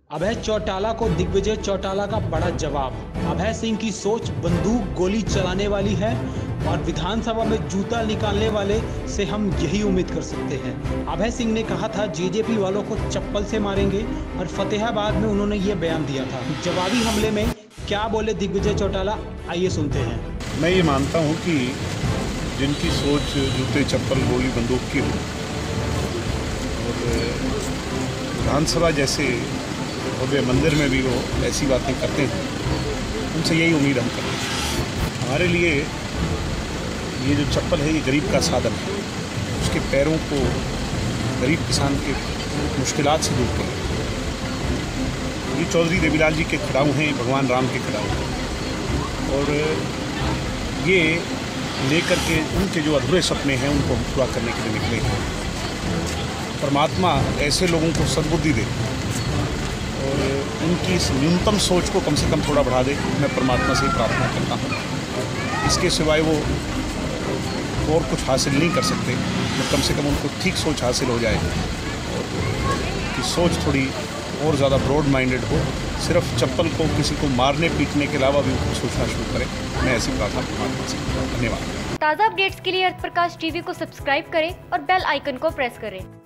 अभय चौटाला को दिग्विजय चौटाला का बड़ा जवाब। अभय सिंह की सोच बंदूक गोली चलाने वाली है और विधानसभा में जूता निकालने वाले से हम यही उम्मीद कर सकते हैं। अभय सिंह ने कहा था जेजेपी वालों को चप्पल से मारेंगे और फतेहाबाद में उन्होंने ये बयान दिया था। जवाबी हमले में क्या बोले दिग्विजय चौटाला, आइए सुनते हैं। मैं ये मानता हूँ कि जिनकी सोच जूते चप्पल गोली बंदूक की हो और विधानसभा जैसे भव्य मंदिर में भी वो ऐसी बातें करते हैं, उनसे यही उम्मीद हम करते हैं। हमारे लिए ये जो चप्पल है ये गरीब का साधन है, उसके पैरों को गरीब किसान के मुश्किलात से दूर करें। ये चौधरी देवीलाल जी के खड़ाऊ हैं, भगवान राम के खड़ाऊ हैं और ये लेकर के उनके जो अधूरे सपने हैं उनको हम पूरा करने के लिए निकले हैं। परमात्मा ऐसे लोगों को सद्बुद्धि दे और उनकी इस न्यूनतम सोच को कम से कम थोड़ा बढ़ा दे, मैं परमात्मा से ही प्रार्थना करता हूँ। इसके सिवाय वो और कुछ हासिल नहीं कर सकते, तो कम से कम उनको ठीक सोच हासिल हो जाए और कि सोच थोड़ी और ज़्यादा ब्रॉड माइंडेड हो, सिर्फ चप्पल को किसी को मारने पीटने के अलावा भी सोचना शुरू करें। मैं ऐसी प्रार्थना परमात्मा से। धन्यवाद। ताज़ा अपडेट्स के लिए अर्थ प्रकाश टीवी को सब्सक्राइब करें और बेल आइकन को प्रेस करें।